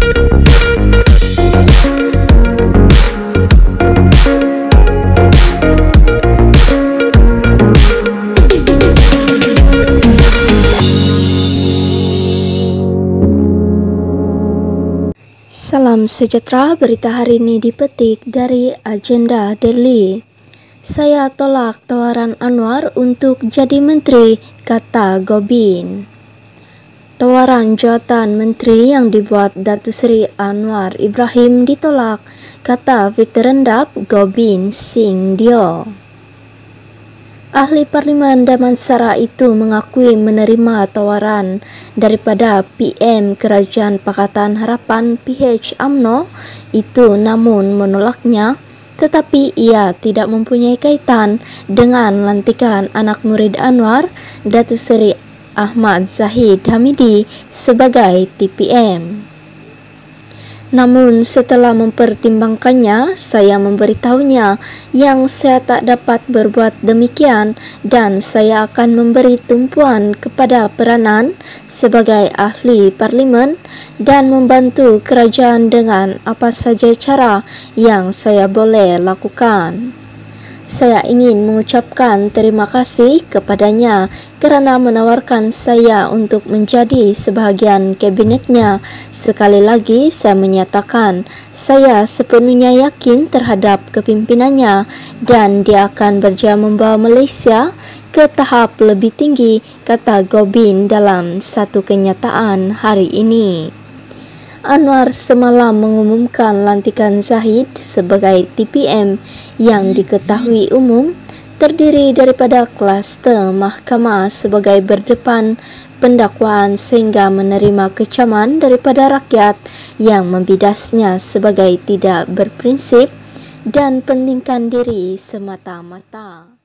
Salam sejahtera, berita hari ini dipetik dari Agenda Daily. Saya tolak tawaran Anwar untuk jadi menteri, kata Gobin. Tawaran jawatan menteri yang dibuat Datuk Seri Anwar Ibrahim ditolak, kata veteran DAP Gobin Singh Dio. Ahli Parlimen Damansara itu mengakui menerima tawaran daripada PM Kerajaan Pakatan Harapan PH UMNO itu, namun menolaknya, tetapi ia tidak mempunyai kaitan dengan lantikan anak murid Anwar, Datuk Seri Ahmad Zahid Hamidi sebagai TPM. Namun setelah mempertimbangkannya, saya memberitahunya yang saya tak dapat berbuat demikian dan saya akan memberi tumpuan kepada peranan sebagai ahli parlimen dan membantu kerajaan dengan apa saja cara yang saya boleh lakukan. Saya ingin mengucapkan terima kasih kepadanya kerana menawarkan saya untuk menjadi sebahagian kabinetnya. Sekali lagi saya menyatakan saya sepenuhnya yakin terhadap kepimpinannya dan dia akan berjaya membawa Malaysia ke tahap lebih tinggi, kata Gobin dalam satu kenyataan hari ini. Anwar semalam mengumumkan lantikan Zahid sebagai TPM yang diketahui umum terdiri daripada kluster mahkamah sebagai berdepan pendakwaan sehingga menerima kecaman daripada rakyat yang membidasnya sebagai tidak berprinsip dan pentingkan diri semata-mata.